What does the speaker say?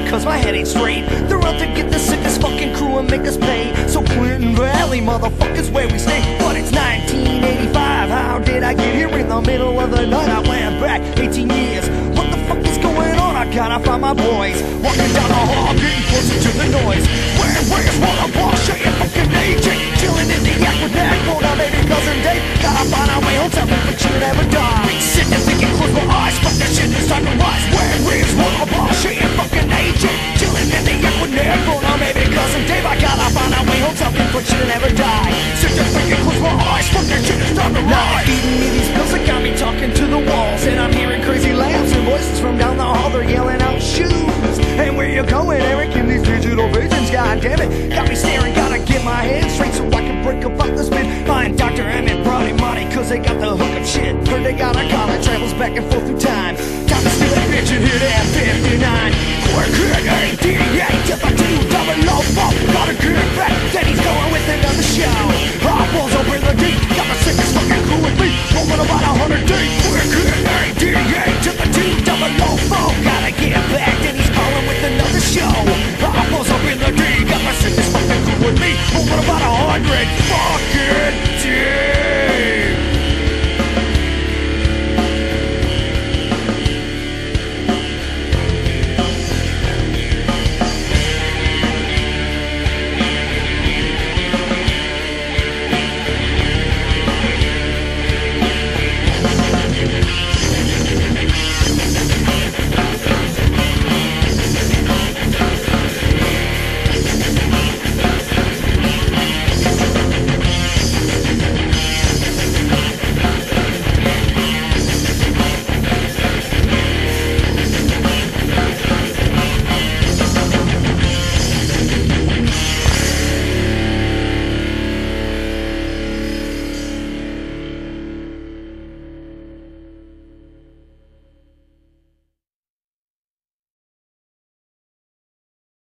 cause my head ain't straight. They're out to get the sickest fucking crew and make us pay. So Clinton Valley, motherfuckers, where we stay. But it's 1985, how did I get here in the middle of the night? I went back 18 years, what the fuck is going on? I gotta find my boys. Walking down the hall, getting closer to the noise. Where's what I'm Shut your fucking agent. Chilling in the yak with that phone, our baby cousin Dave. Gotta find our way home, something but you never die. Sitting and thinking, close my eyes, fuck that shit, it's time to rise. Where's what I'm Shut your fucking agent. Chilling in the yak with that phone, our baby cousin Dave. I gotta find our way home, something but you never die. Sitting and thinking, close my eyes, fuck that shit, it's time to rise. Now they're feeding me these pills that got me talking to the walls. And I'm hearing crazy laughs and voices from down the hall. They're yelling out shoes. And where you going, Eric, in these digital visions? God damn it, got me staring, gotta get my head straight so I can break apart the spin. Find Dr. Emmett, Brody, Monty, cause they got the hook of shit. Heard they got a car that travels back and forth through time. Time to steal that bitch and hit that 59. Quick hit, ADA, tip I do, double low bump. Gotta get back, then he's going with another show. Eyeballs over the deep, got the sickest fucking crew with me. Rolling about 100 deep.